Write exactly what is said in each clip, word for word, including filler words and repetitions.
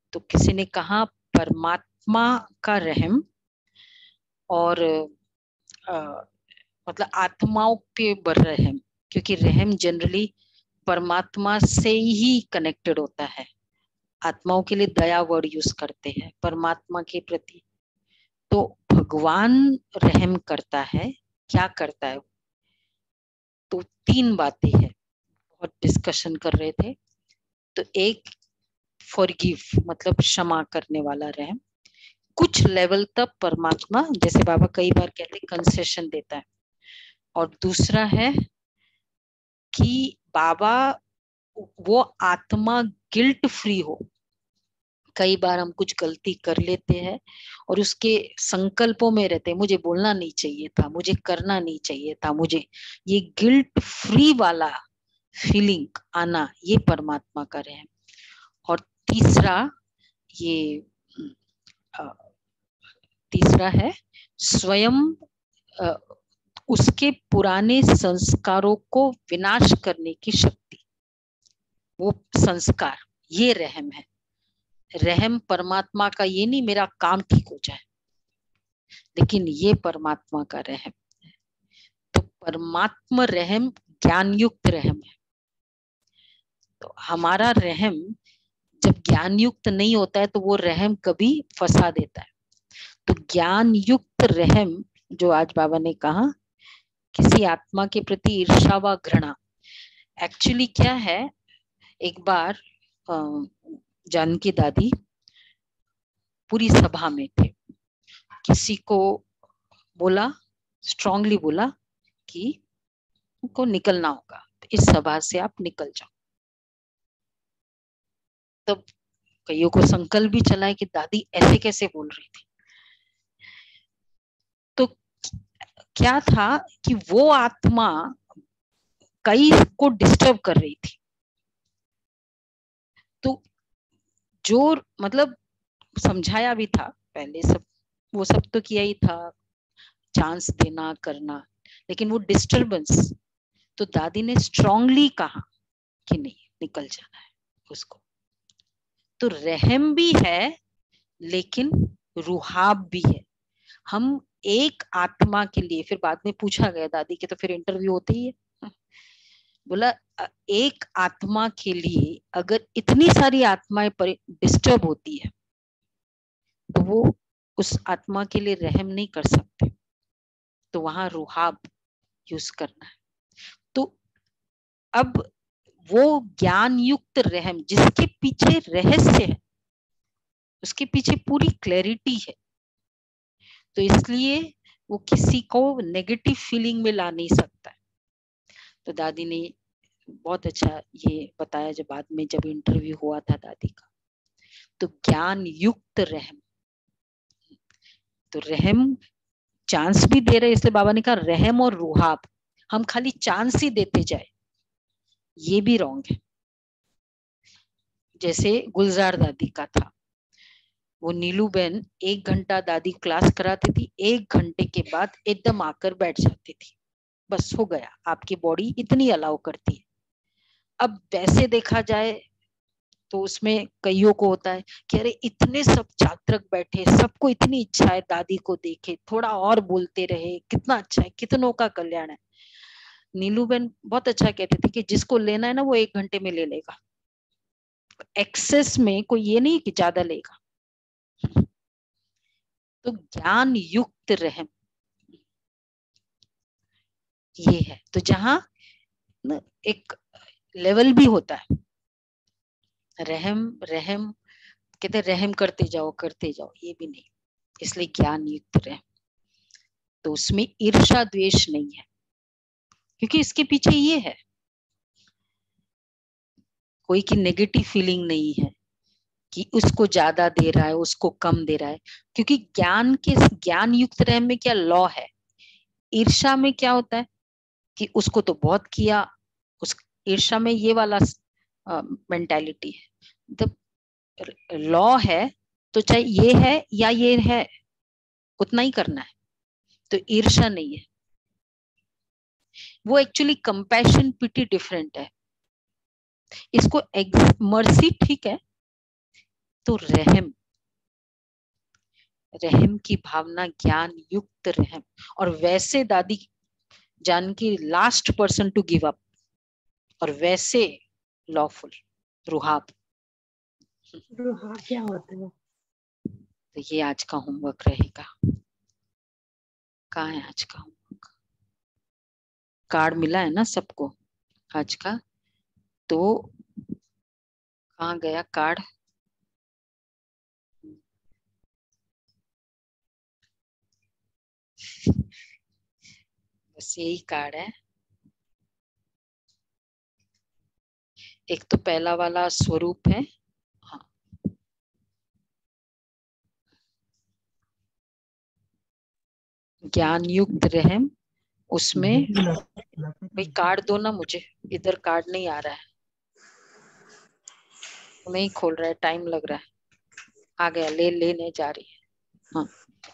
तो किसी ने कहा परमात्मा का रहम और आ, मतलब आत्माओं पे बर रहम, क्योंकि रहम जनरली परमात्मा से ही कनेक्टेड होता है। आत्माओं के लिए दया वर्ड यूज करते हैं, परमात्मा के प्रति तो भगवान रहम करता है। क्या करता है? तो तीन बातें हैं, बहुत डिस्कशन कर रहे थे। तो एक फॉरगिव मतलब क्षमा करने वाला रहम, कुछ लेवल तक परमात्मा जैसे बाबा कई बार कहते हैं कंसेशन देता है। और दूसरा है कि बाबा वो आत्मा गिल्ट फ्री हो। कई बार हम कुछ गलती कर लेते हैं और उसके संकल्पों में रहते हैं, मुझे बोलना नहीं चाहिए था, मुझे करना नहीं चाहिए था, मुझे ये गिल्ट फ्री वाला फीलिंग आना, ये परमात्मा का रहम। और तीसरा ये आ, तीसरा है स्वयं आ, उसके पुराने संस्कारों को विनाश करने की शक्ति, वो संस्कार, ये रहम है। रहम परमात्मा का ये नहीं मेरा काम ठीक हो जाए, लेकिन ये परमात्मा का रहम। तो परमात्मा रहम ज्ञान युक्त रहम है। तो हमारा रहम जब ज्ञान युक्त नहीं होता है तो वो रहम कभी फंसा देता है। तो ज्ञान युक्त रहम जो आज बाबा ने कहा, किसी आत्मा के प्रति ईर्ष्या व घृणा, एक्चुअली क्या है, एक बार जानकी दादी पूरी सभा में थे, किसी को बोला, स्ट्रांगली बोला कि उनको निकलना होगा, तो इस सभा से आप निकल जाओ। तब कईयों को संकल्प भी चला है कि दादी ऐसे कैसे बोल रही थी। तो क्या था कि वो आत्मा कई को डिस्टर्ब कर रही थी। तो जो मतलब समझाया भी था पहले, सब वो सब तो किया ही था, चांस देना करना, लेकिन वो डिस्टरबेंस, तो दादी ने स्ट्रांगली कहा कि नहीं, निकल जाना है उसको। तो रहम भी है लेकिन रुहाब भी है। हम एक आत्मा के लिए, फिर बाद में पूछा गया दादी के, तो फिर इंटरव्यू होते ही है, बोला एक आत्मा के लिए अगर इतनी सारी आत्माएं डिस्टर्ब होती है तो वो उस आत्मा के लिए रहम नहीं कर सकते, तो वहां रुहाब यूज करना है। तो अब वो ज्ञान युक्त रहम जिसके पीछे रहस्य है, उसके पीछे पूरी क्लैरिटी है, तो इसलिए वो किसी को नेगेटिव फीलिंग में ला नहीं सकता है। तो दादी ने बहुत अच्छा ये बताया जब बाद में जब इंटरव्यू हुआ था दादी का, तो ज्ञान युक्त रहम, तो रहम चांस भी दे रहे, इसलिए बाबा ने कहा रहम और रुहाब, हम खाली चांस ही देते जाए, ये भी रॉन्ग है। जैसे गुलजार दादी का था, वो नीलू बहन एक घंटा दादी क्लास कराती थी, एक घंटे के बाद एकदम आकर बैठ जाती थी, बस हो गया, आपकी बॉडी इतनी अलाउ करती है। अब वैसे देखा जाए तो उसमें कईयों को होता है कि अरे इतने सब छात्र बैठे, सबको इतनी इच्छा है दादी को देखे, थोड़ा और बोलते रहे, कितना अच्छा है, कितनों का कल्याण है। नीलू बहन बहुत अच्छा कहती थी कि जिसको लेना है ना वो एक घंटे में ले लेगा, एक्सेस में कोई ये नहीं कि ज्यादा लेगा। तो ज्ञान युक्त रहम ये है। तो जहां एक लेवल भी होता है, रहम रहम कहते रहम करते जाओ करते जाओ, ये भी नहीं, इसलिए ज्ञान युक्त रहम। तो उसमें ईर्ष्या द्वेष नहीं है, क्योंकि इसके पीछे ये है, कोई की नेगेटिव फीलिंग नहीं है कि उसको ज्यादा दे रहा है उसको कम दे रहा है, क्योंकि ज्ञान के ज्ञान युक्त रहम में क्या लॉ है। ईर्ष्या में क्या होता है कि उसको तो बहुत किया, उस ईर्ष्या में ये वाला मेंटालिटी है, जब लॉ है तो चाहे ये है या ये है उतना ही करना है, तो ईर्ष्या नहीं है। वो एक्चुअली कंपैशन पिटी डिफरेंट है। इसको मर्सी ठीक है, तो रहम, रहम की भावना, ज्ञान युक्त रहम। और वैसे Dadi Janki last person to give up, और वैसे लॉफुल रुहाब। रुहाब क्या होता है? तो ये आज का होमवर्क रहेगा। कहाँ है आज का होमवर्क? कार्ड मिला है ना सबको आज का? तो कहाँ गया कार्ड? बस यही कार्ड है। एक तो पहला वाला स्वरूप है, हाँ, ज्ञान युक्त रहम। उसमें भाई कार्ड दो ना मुझे, इधर कार्ड नहीं आ रहा है, नहीं खोल रहा है, टाइम लग रहा है। आ गया, ले लेने जा रही है। हाँ,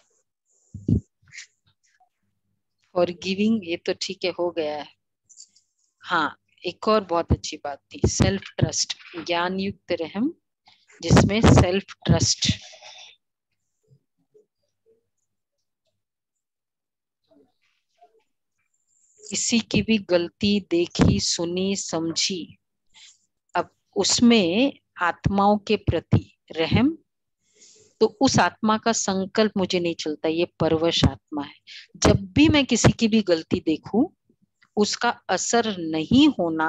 और गिविंग, ये तो ठीक है, हो गया है। हाँ, एक और बहुत अच्छी बात थी, सेल्फ ट्रस्ट, ज्ञान युक्त रहम जिसमें सेल्फ ट्रस्ट। किसी की भी गलती देखी, सुनी, समझी, अब उसमें आत्माओं के प्रति रहम, तो उस आत्मा का संकल्प मुझे नहीं चलता, ये परवश आत्मा है। जब भी मैं किसी की भी गलती देखूं, उसका असर नहीं होना,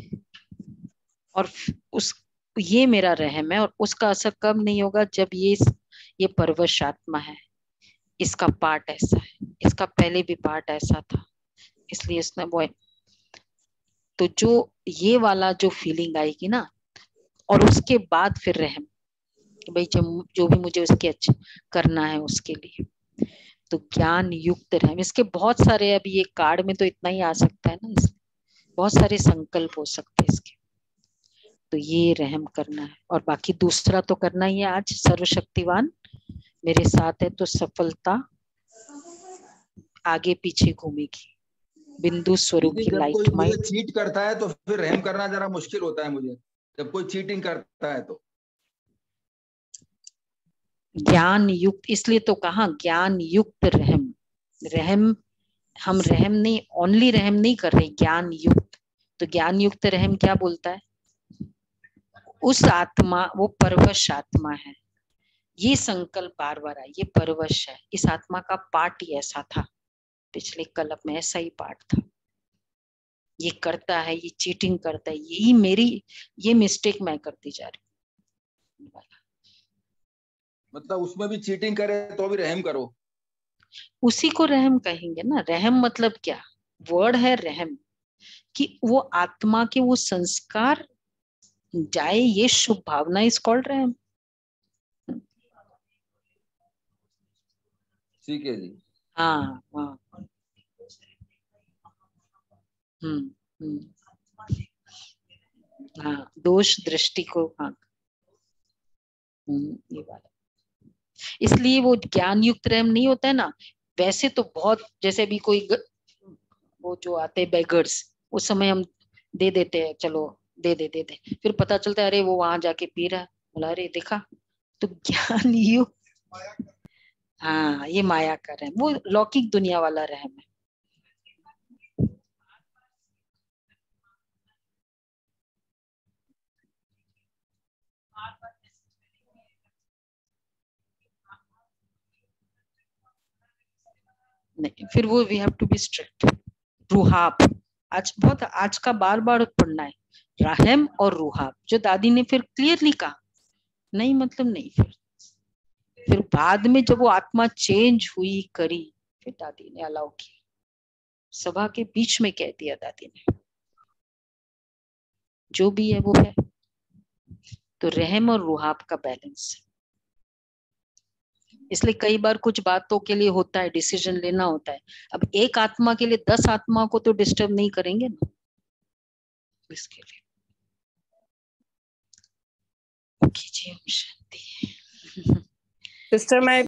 और उस ये मेरा रहम है। और उसका असर कब नहीं होगा? जब ये ये परवश आत्मा है, इसका पार्ट ऐसा है, इसका पहले भी पार्ट ऐसा था, इसलिए इसने वो, तो जो ये वाला जो फीलिंग आएगी ना, और उसके बाद फिर रहम, भाई जो जो भी मुझे उसके अच्छा करना है उसके लिए, तो ज्ञान युक्त रहम। इसके बहुत सारे, अभी ये कार्ड में तो इतना ही आ सकता है ना, इसलिए बहुत सारे संकल्प हो सकते हैं इसके। तो ये रहम करना है, और बाकी दूसरा तो करना ही है। आज सर्वशक्तिवान मेरे साथ है तो सफलता आगे पीछे घूमेगी, बिंदु स्वरूप की जब कोई लाइट मुझे माइट। चीट करता है तो फिर रहम करना जरा मुश्किल होता है मुझे, जब कोई चीटिंग करता है तो। ज्ञान युक्त, इसलिए तो कहा ज्ञान युक्त रहम। रहम, हम रहम नहीं, ओनली रहम नहीं कर रहे, ज्ञान युक्त। तो ज्ञान युक्त रहम क्या बोलता है? उस आत्मा, वो परवश आत्मा है, ये संकल्प बार बार आए, ये परवश है, इस आत्मा का पार्ट ही ऐसा था, पिछले कल्प में ऐसा ही पार्ट था, ये करता है, ये चीटिंग करता है, यही मेरी ये मिस्टेक मैं करती जा रही हूँ। मतलब उसमें भी चीटिंग करे तो भी रहम करो, उसी को रहम कहेंगे ना। रहम मतलब क्या वर्ड है? रहम कि वो आत्मा के वो संस्कार जाए, ये शुभ भावना इज कॉल्ड रहम। ठीक है जी। हाँ हाँ, हम्म हम्म, हाँ, दोष दृष्टि को, हाँ, हम्म, ये बात। इसलिए वो ज्ञान युक्त रहम नहीं होता है ना। वैसे तो बहुत, जैसे भी कोई ग, वो जो आते बेगर्स, उस समय हम दे देते हैं, चलो दे दे दे दे, फिर पता चलता है अरे वो वहां जाके पी रहा है, बोला अरे देखा। तो ज्ञान युक्त, हाँ, ये माया का रहम, वो लौकिक दुनिया वाला रहम है। नहीं, फिर वो we have to be strict. Ruhab, आज बहुत, आज का बार बार पढ़ना है, रहम और रुहाब, जो दादी ने फिर क्लियरली कहा, नहीं मतलब नहीं। फिर फिर बाद में जब वो आत्मा चेंज हुई करी, फिर दादी ने अलाउ किया, सभा के बीच में कह दिया दादी ने, जो भी है वो है। तो रहम और रुहाब का बैलेंस, इसलिए कई बार कुछ बातों के लिए होता है, डिसीजन लेना होता है। अब एक आत्मा के लिए दस आत्मा को तो डिस्टर्ब नहीं करेंगे ना, इसके लिए कीजिए शांति। सिस्टर मैं